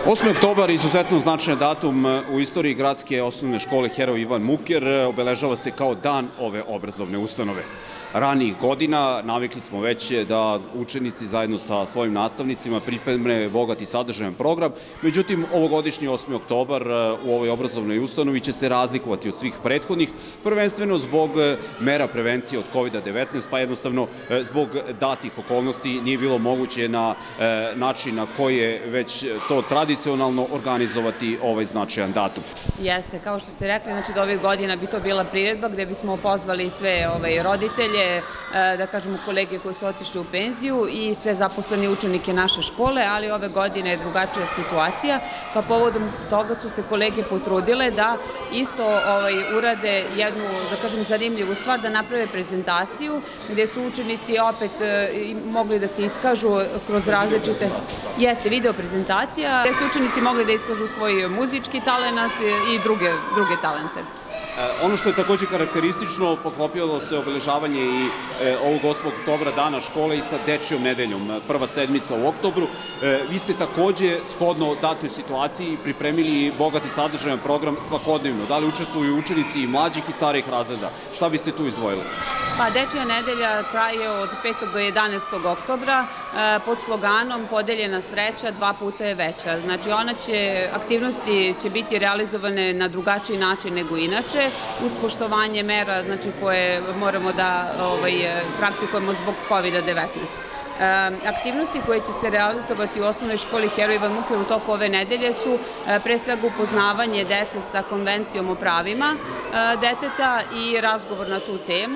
8. oktobar je izuzetno značajan datum u istoriji gradske osnovne škole Heroj Ivan Muker. Obeležava se kao dan ove obrazovne ustanove. Ranijih godina navikli smo već da učenici zajedno sa svojim nastavnicima pripreme bogat i sadržajan program. Međutim, ovogodišnji 8. oktobar u ovoj obrazovnoj ustanovi će se razlikovati od svih prethodnih, prvenstveno zbog mera prevencije od COVID-19, pa jednostavno zbog datih okolnosti nije bilo moguće na način na koji je već to tradicionalno organizovati ovaj značajan datum. Jeste, kao što ste rekli, znači da ovih godina bi to bila priredba gde bismo pozvali sve roditelje, da kažemo kolege koji su otišli u penziju i sve zaposlene učenike naše škole, ali ove godine je drugačija situacija, pa povodom toga su se kolege potrudile da isto urade jednu, da kažem, zanimljivu stvar, da naprave prezentaciju gde su učenici opet mogli da se iskažu kroz različite, video prezentacija, gde su učenici mogli da iskažu svoj muzički talenat i druge talente. Ono što je takođe karakteristično, poklopilo se obeležavanje i ovog 8. oktobra dana škole i sa dečijom nedeljom, prva sedmica u oktobru. Vi ste takođe, shodno datoj situaciji, pripremili bogat i sadržajan program svakodnevno. Da li učestvuju učenici i mlađih i starijih razreda? Šta biste tu izdvojili? Pa, dečija nedelja traje od 5. do 11. oktobra pod sloganom Podeljena sreća 2 puta je veća. Znači, aktivnosti će biti realizovane na drugačiji način nego inače, uz poštovanje mera koje moramo da praktikujemo zbog COVID-19. Aktivnosti koje će se realizovati u osnovnoj školi Heroj Ivan Muker u toku ove nedelje su pre svega upoznavanje dece sa konvencijom o pravima deteta i razgovor na tu temu.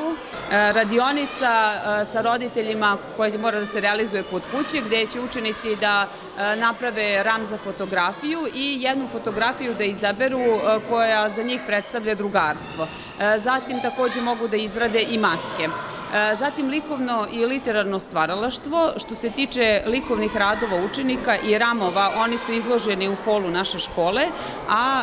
Radionica sa roditeljima koja mora da se realizuje kod kuće, gde će učenici da naprave ram za fotografiju i jednu fotografiju da izaberu koja za njih predstavlja drugarstvo. Zatim takođe mogu da izrade i maske. Zatim likovno i literarno stvaralaštvo. Što se tiče likovnih radova učenika i ramova, oni su izloženi u holu naše škole, a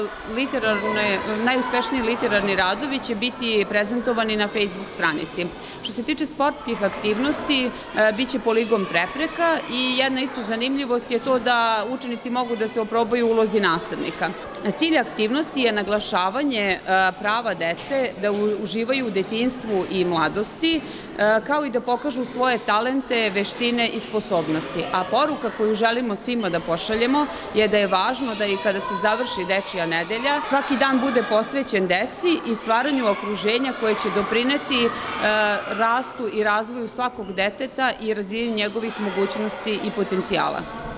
najuspešniji literarni radovi će biti prezentovani na Facebook stranici. Što se tiče sportskih aktivnosti, biće poligon prepreka i jedna isto zanimljivost je to da učenici mogu da se oprobaju u ulozi nastavnika. Cilj aktivnosti je naglašavanje prava dece da uživaju u detinjstvu i mladosti, kao i da pokažu svoje talente, veštine i sposobnosti. A poruka koju želimo svima da pošaljemo je da je važno da i kada se završi dečija nedelja, svaki dan bude posvećen deci i stvaranju okruženja koje će doprineti rastu i razvoju svakog deteta i razvijanju njegovih mogućnosti i potencijala.